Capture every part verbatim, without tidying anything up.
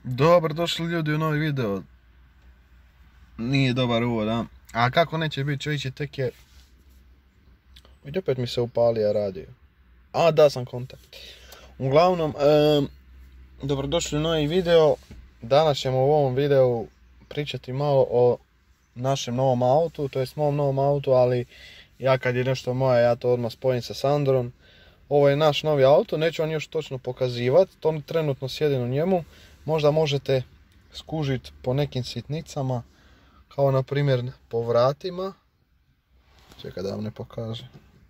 Dobro došli ljudi u novi video. Nije dobar uvod, a? A kako neće biti, čovječe, tek je... I opet mi se upalija radio. A, da sam kontakt. Uglavnom, um, dobrodošli u novi video. Danas ćemo u ovom videu pričati malo o našem novom autu, to jest mom novom autu, ali ja kad je nešto moje, ja to odmah spojim sa Sandrom. Ovo je naš novi auto, neću vam još točno pokazivati, to trenutno sjedim u njemu. Možda možete skužiti po nekim sitnicama, kao na primjer po vratima. Čekaj da vam ne pokažem.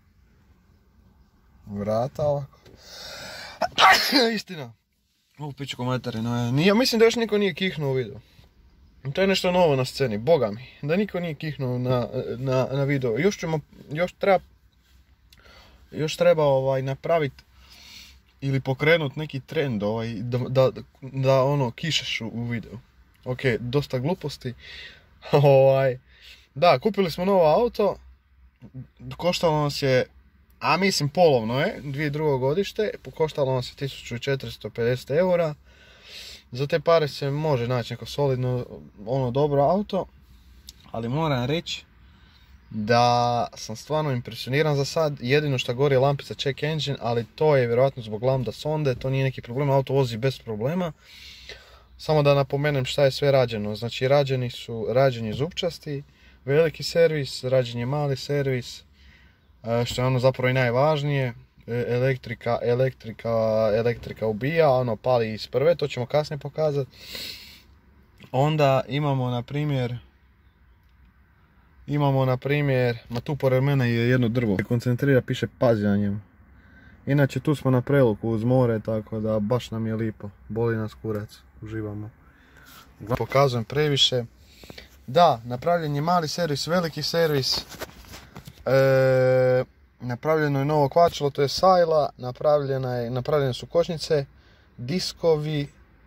Vrata ovako. Istina. Ovu pičku materinu. Nije, mislim da još niko nije kihnuo u video. To je nešto novo na sceni, boga mi. Da niko nije kihnuo na, na, na video. Još ćemo, još treba, još treba ovaj, napraviti ili pokrenut neki trend ovaj, da, da, da ono kišeš u, u videu. Ok, dosta gluposti. ovaj, da, kupili smo novo auto. Koštalo nas je, a mislim polovno je, dvije drugo godište. Koštalo nas je tisuću četiristo pedeset eura. Za te pare se može naći neko solidno, ono dobro auto. Ali moram reći da sam stvarno impresioniran za sad. Jedino što gori je lampica check engine, ali to je vjerojatno zbog lambda sonde, to nije neki problem, auto vozi bez problema. Samo da napomenem šta je sve rađeno. Znači rađeni su rađeni zupčasti, veliki servis, rađen je mali servis, što je ono zapravo i najvažnije. Elektrika, elektrika, elektrika ubija, ono pali iz prve, to ćemo kasnije pokazati. Onda imamo na primjer Imamo na primjer, ma tu pored mene je jedno drvo. Se koncentrira, piše pazi na njemu. Inače tu smo na preluku uz more, tako da baš nam je lipo. Boli nas kurac, uživamo. Pokazujem previše. Da, napravljen je mali servis, veliki servis. E, napravljeno je novo kvačilo, to je sajla. Napravljena je, napravljene su kočnice, diskovi.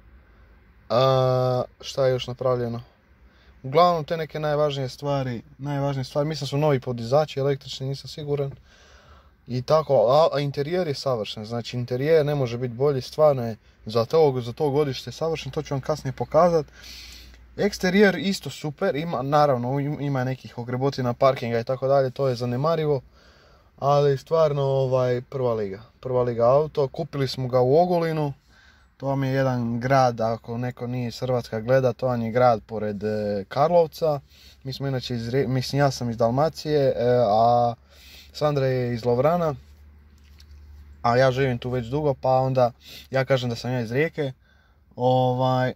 A, šta je još napravljeno? Uglavnom te neke najvažnije stvari, najvažnije stvari, mislim su novi podizači električni, nisam siguran. I tako, a, a interijer je savršen, znači interijer ne može biti bolji, stvarno je za to, za to godište savršen, to ću vam kasnije pokazati. Eksterijer isto super, ima, naravno ima nekih ogrebotina parkinga i tako dalje, to je zanemarivo. Ali stvarno ovaj, prva liga, prva liga auto, kupili smo ga u Ogulinu. To vam je jedan grad, ako neko nije iz Hrvatska gleda, to vam je grad pored e, Karlovca. Mi smo inače iz, mislim ja sam iz Dalmacije, e, a Sandra je iz Lovrana. A ja živim tu već dugo, pa onda ja kažem da sam ja iz Rijeke. Ovaj, e,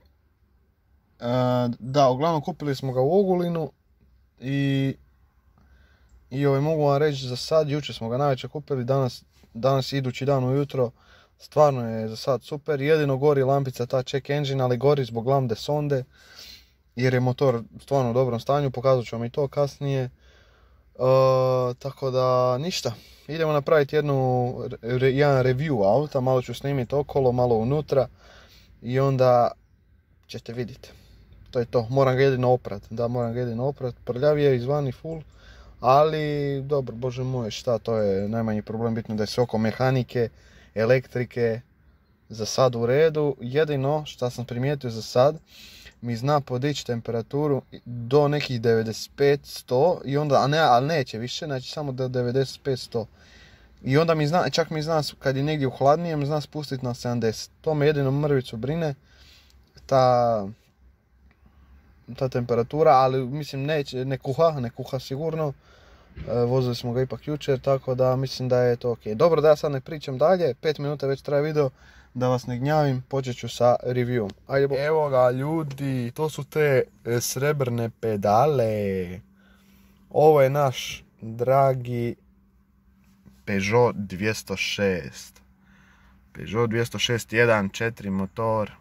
da, uglavnom kupili smo ga u Ogulinu i, i ovaj, mogu vam reći za sad, jučer smo ga navečer kupili, danas, danas idući dan ujutro. Stvarno je za sad super, jedino gori lampica ta check engine, ali gori zbog lambde sonde, jer je motor stvarno u dobrom stanju, pokazat ću vam i to kasnije. E, tako da ništa, idemo napraviti jednu, re, jedan review auta, malo ću snimiti okolo, malo unutra i onda ćete vidjeti. To je to, moram ga jedino oprat, da moram ga jedino oprat, prljav je izvani full, ali dobro, bože moj, šta, to je najmanji problem, bitno da je sve oko mehanike, elektrike za sad u redu. Jedino što sam primijetio za sad, mi zna podići temperaturu do nekih devedeset pet sto i onda, a ne, ali neće više, znači samo do devedeset pet sto. I onda mi zna, čak mi zna kad je negdje u hladnijem, zna spustiti na sedamdeset. To me jedino mrvicu brine, ta, ta temperatura, ali mislim neće, ne kuha, ne kuha sigurno. Vozili smo ga ipak jučer, tako da mislim da je to ok. Dobro, da ja sad ne pričam dalje, pet minuta već traje video, da vas ne gnjavim, počet ću sa reviewom. Ajde, bo... Evo ga ljudi, to su te srebrne pedale. Ovo je naš dragi Peugeot dvjesto šest. Peugeot dvjesto šest jedan četiri motor.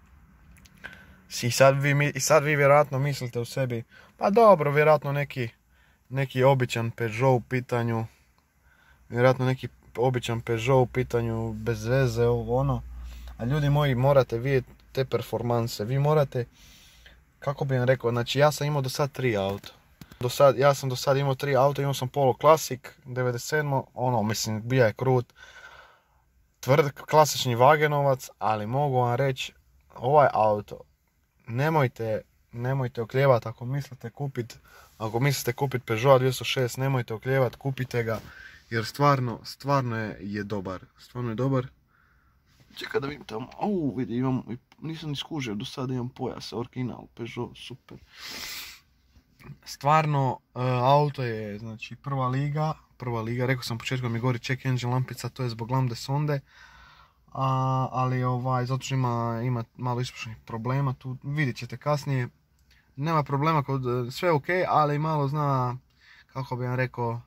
I sad vi, i sad vi vjerojatno mislite u sebi, pa dobro, vjerojatno neki neki običan Peugeot u pitanju, vjerojatno neki običan Peugeot u pitanju, bez veze, ovo ono. A ljudi moji, morate vidjeti te performanse, vi morate, kako bi vam rekao, znači ja sam imao do sad tri auta. Do sad, ja sam do sad imao tri auta, imao sam Polo Classic, devedeset sedam, ono, mislim, bija je krut, tvrd, klasični Vagenovac, ali mogu vam reći, ovaj auto, nemojte, nemojte oklijevati ako mislite kupiti, ako mislite kupiti Peugeot dvjesto šest, nemojte oklijevati, kupite ga, jer stvarno, stvarno je, je dobar, stvarno je dobar. Čekaj da vidim tamo, au vidi, imam, nisam ni skužio, do sada imam pojas, original, Peugeot, super. Stvarno, uh, auto je, znači, prva liga, prva liga, rekao sam početkom mi gori check engine lampica, to je zbog lambde sonde. A, ali ovaj, zato što ima, ima malo ispušnih problema, tu vidjet ćete kasnije. Nema problema, kod, sve je ok, ali malo zna, kako bi vam rekao,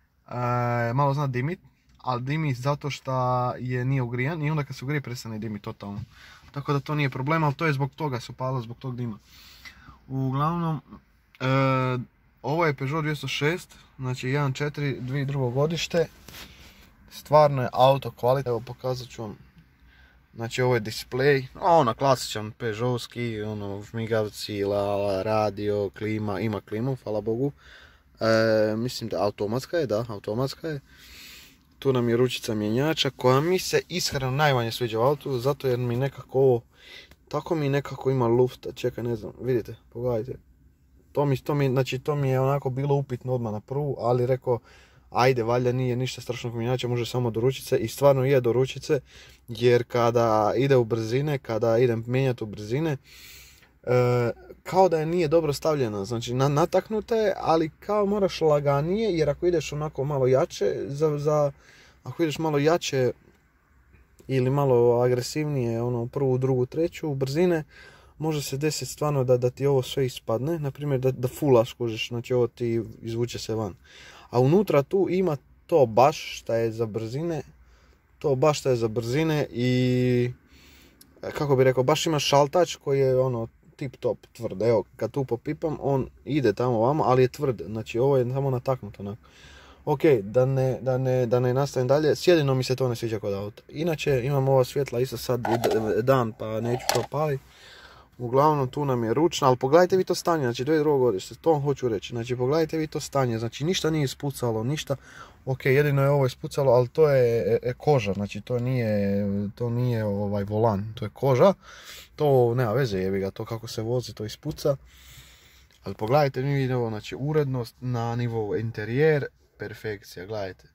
e, malo zna dimit, ali dimi zato što je nije ugrijan i onda kad se ugrije prestane dimit totalno. Tako da to nije problem, ali to je zbog toga se upalo, zbog tog dima. Uglavnom, e, ovo je Peugeot dvjesto šest, znači jedan četiri dvije drugo godište. Stvarno je auto kvalitetno, evo pokazat ću vam. Znači ovo je display, ono klasičan Peugeotski, ono žmigavci, lala, radio, klima, ima klimu, hvala Bogu. E, mislim da automatska je, da, automatska je. Tu nam je ručica mjenjača koja mi se iskreno najmanje sviđa u autu, zato jer mi nekako ovo, tako mi nekako ima lufta, čekaj ne znam, vidite, pogledajte. To mi, to mi, znači to mi je onako bilo upitno odmah na prvu, ali rekao, ajde, valjda nije ništa strašnog mjenjača, može samo do ručice i stvarno je do ručice, jer kada ide u brzine, kada idem mijenjati u brzine, e, kao da je nije dobro stavljena, znači nataknuta je, ali kao moraš laganije, jer ako ideš onako malo jače, za, za, ako ideš malo jače ili malo agresivnije, ono prvu, drugu, treću brzine, može se desiti stvarno da, da ti ovo sve ispadne, na primjer da, da fulaš kužiš, znači ovo ti izvuče se van. A unutra tu ima to baš šta je za brzine, to baš šta je za brzine i kako bi rekao, baš ima šaltač koji je ono tip top tvrd. Evo, kad tu popipam, on ide tamo vamo, ali je tvrd, znači ovo je samo nataknuto onako. Ok, da ne, da ne, da ne nastavim dalje, jedino mi se to ne sviđa kod auta. Inače imam ova svjetla isto sad dan pa neću to paliti. Uglavnom tu nam je ručna, ali pogledajte vi to stanje, znači dvije drugo godište, to hoću reći, znači pogledajte vi to stanje, znači ništa nije ispucalo, ništa, ok, jedino je ovo ispucalo, ali to je e, koža, znači to nije, to nije ovaj volan, to je koža, to nema veze jebi ga, to kako se vozi, to ispuca, ali pogledajte mi video, znači urednost na nivou interijer, perfekcija, gledajte,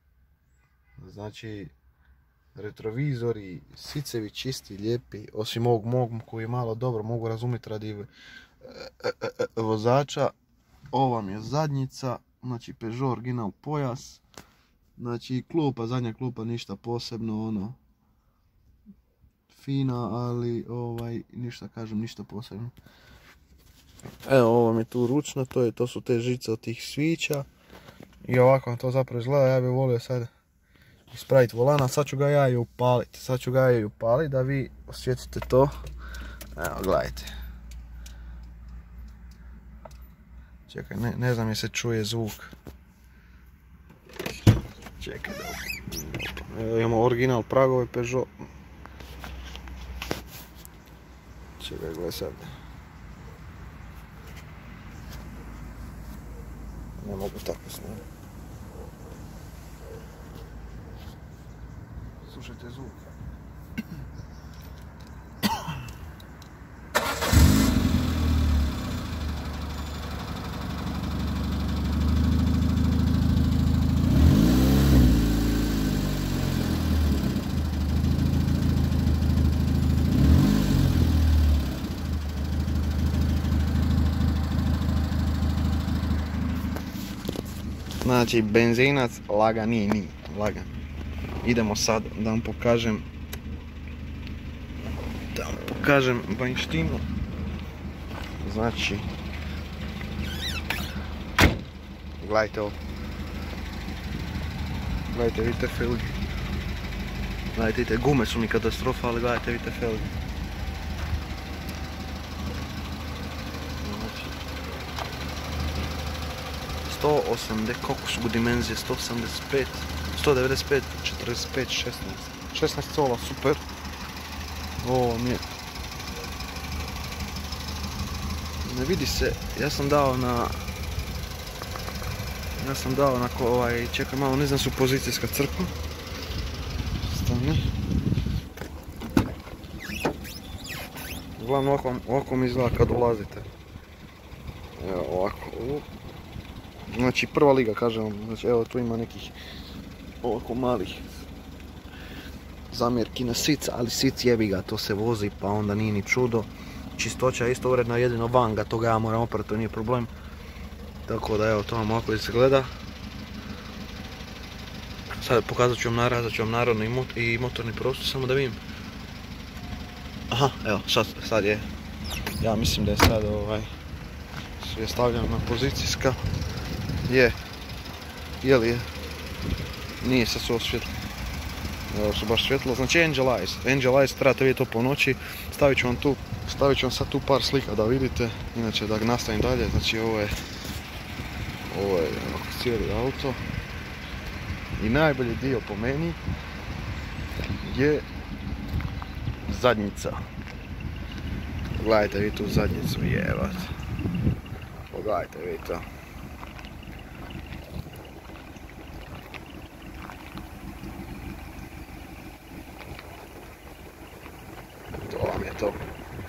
znači retrovizori, sicevi čisti, lijepi, osim ovog mog koji je malo dobro, mogu razumjeti radi e, e, e, vozača. Ovo vam je zadnjica, znači Peugeot original pojas, znači klupa, zadnja klupa ništa posebno, ono, fina, ali ovaj, ništa kažem, ništa posebno. Evo, ovo vam je tu ručno, to, je, to su te žice od tih svića i ovako vam to zapravo izgleda, ja bih volio sad ispraviti volana, sad ću ga ja i upaliti, sad ću ga ja i upaliti da vi osjetite to. Evo, gledajte. Čekaj, ne, ne znam je se čuje zvuk. Čekaj da... Evo imamo original pragove Peugeot. Čekaj, gledaj sad. Ne mogu tako snimati. Slušajte zvuk. Znači benzinac lagan nije, nije lagan. Idemo sad da vam pokažem, da vam pokažem vanjštinu. Znači, gledajte ovo. Gledajte, vidite felge. Gledajte, vidite, gume su mi katastrofa, ali gledajte, vidite felge. Znači, sto osamdeset, koliko su dimenzije, sto osamdeset pet, sto devedeset pet, četrdeset pet, šesnaest, šesnaest cola, super. Ovo mi je, ne vidi se, ja sam dao na, ja sam dao na ko, ovaj, čekaj malo, ne znam su pozicijska crkva. Stani. uglavnom ovako, ovako mi izgleda kad ulazite. Evo ovako. Znači prva liga kažem, znači evo tu ima nekih ovako malih zamjerki na sic, ali sic jebi ga, to se vozi pa onda nije ni čudo. Čistoća je isto uredna, jedino van ga, toga ja moram oprati, to nije problem. Tako da evo to vam ovako se gleda. Sad pokazat ću vam narazat ću vam narodni i, mot i motorni prostor, samo da vidim. Aha, evo sad, sad je, ja mislim da je sad ovaj, je stavljeno na pozicijska. Je, je li je? Nije sad su svjetlo. Evo su baš svjetlo, znači Angel Eyes, Angel Eyes trebate vidjeti to po noći, stavit ću vam tu, stavit ću vam sad tu par slika da vidite, inače da nastavim dalje, znači ovo je, ovo je cijeli auto i najbolji dio po meni je zadnjica. Pogledajte vi tu zadnjicu, jevat, pogledajte vi to. To vam je to.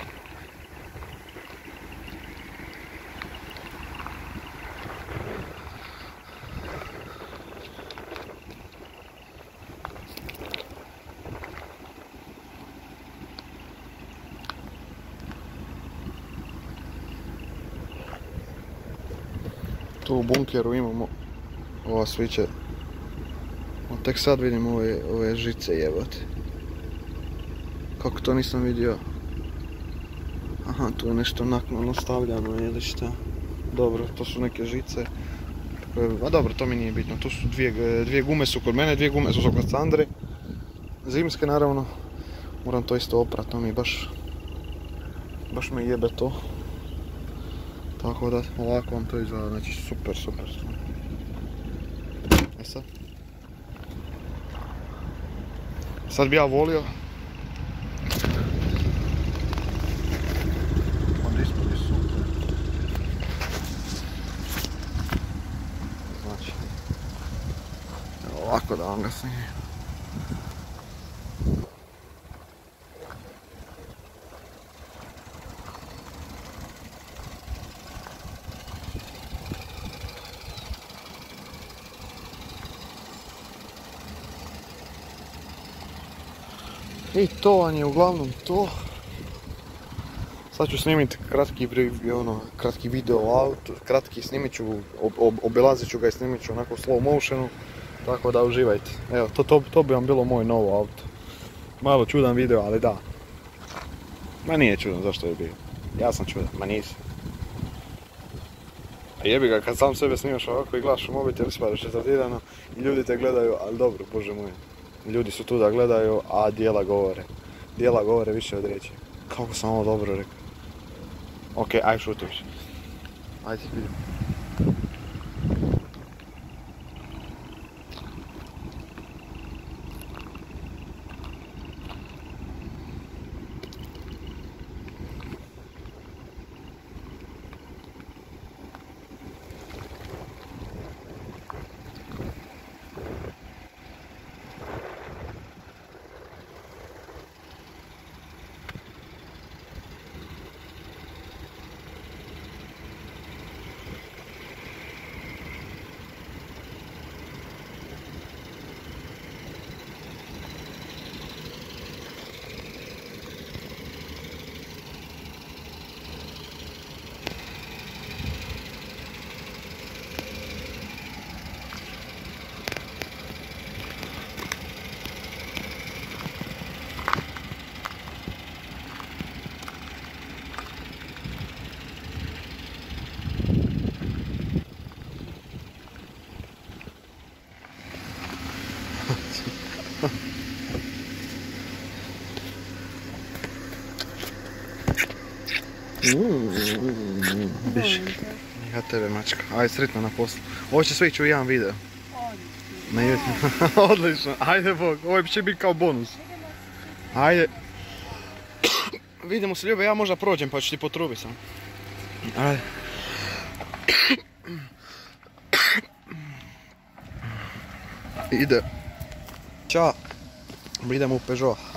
Tu u bunkeru imamo ova sviće. Tek sad vidim ove, ove žice jebate. Kako to nisam vidio? Aha, tu je nešto naknadno stavljano ili šta. Dobro, to su neke žice. A dobro, to mi nije bitno. Tu su dvije, dvije gume su kod mene, dvije gume su kod Sandre. Zimske naravno. Moram to isto oprat, to mi baš... Baš me jebe to. Tako da ovako vam to izgleda, znači super, super. E sad. Sad bi ja volio. Onda ispod je super. Znači. Ovako da vam ga snimim. I to vam je uglavnom to. Sad ću snimiti kratki, ono, kratki video o autu, kratki snimit ću, ob, ob, obilazit ću ga i snimit ću onako u slow motionu. Tako da uživajte. Evo, to, to, to bi vam bilo moj novo auto. Malo čudan video, ali da. Ma nije čudan, zašto je bio? Ja sam čudan, ma nisi. A jebi ga, kad sam sebe snimaš ovako i gledaš u mobitel, ispadaš retardirano i ljudi te gledaju, ali dobro, bože moj. Ljudi su tu da gledaju, a dijela govore. Dijela govore više od riječi. Kako sam ovo dobro rekao. Ok, aj šuti više. Ajde, vidimo. Biš, ja tebe mačka, ajde sretno na poslu. Ovo će sve ići u jedan video. Odlično. Odlično, ajde Bog, ovo će biti kao bonus. Ajde. Vidimo se ljube, ja možda prođem pa ću ti potrubiti sam. Ajde. Ide. Ćao. Idemo u Peugeot.